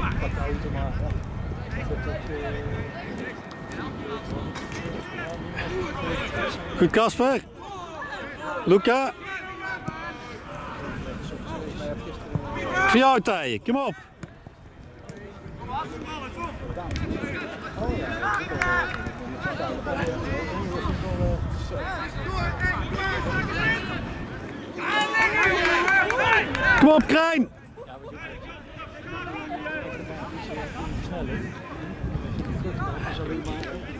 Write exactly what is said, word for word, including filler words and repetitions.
Pak de auto maar. Goed Casper. Luca. Voor jou Thij, kom op. Kom op Krijn. Zo